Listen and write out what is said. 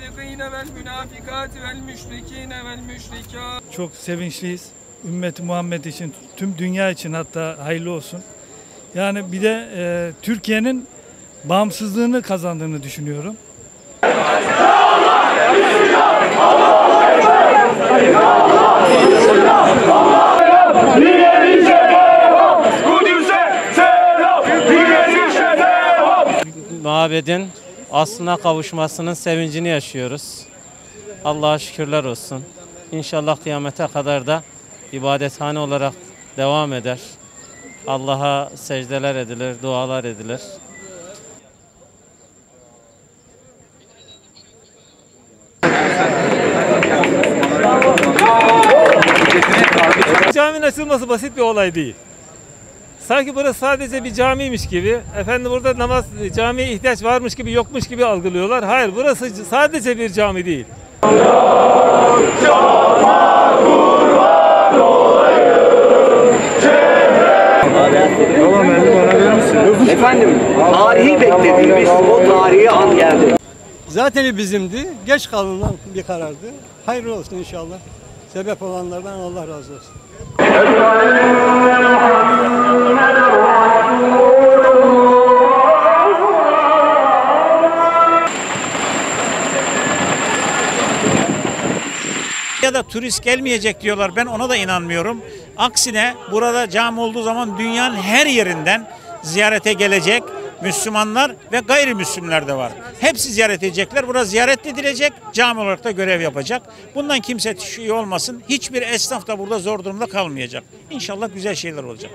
münafıkîne vel münafıkâti vel müşrikîne vel müşrikât. Çok sevinçliyiz. Ümmeti Muhammed için, tüm dünya için hatta hayırlı olsun. Yani bir de Türkiye'nin bağımsızlığını kazandığını düşünüyorum. Mabedin aslına kavuşmasının sevincini yaşıyoruz. Allah'a şükürler olsun. İnşallah kıyamete kadar da ibadethane olarak devam eder. Allah'a secdeler edilir, dualar edilir. Caminin açılması basit bir olay değil. Sanki burası sadece bir camiymiş gibi, efendim burada namaz, camiye ihtiyaç varmış gibi, yokmuş gibi algılıyorlar. Hayır, burası sadece bir cami değil. Efendim, tarihi beklediğimiz o tarihi an geldi. Zaten bizimdi. Geç kalınan bir karardı. Hayırlı olsun inşallah. Sebep olanlardan Allah razı olsun. Ya da turist gelmeyecek diyorlar. Ben ona da inanmıyorum. Aksine burada cami olduğu zaman dünyanın her yerinden ziyarete gelecek Müslümanlar ve gayrimüslimler de var. Hepsi ziyaret edecekler. Burada ziyaret edilecek. Cami olarak da görev yapacak. Bundan kimse şey olmasın. Hiçbir esnaf da burada zor durumda kalmayacak. İnşallah güzel şeyler olacak.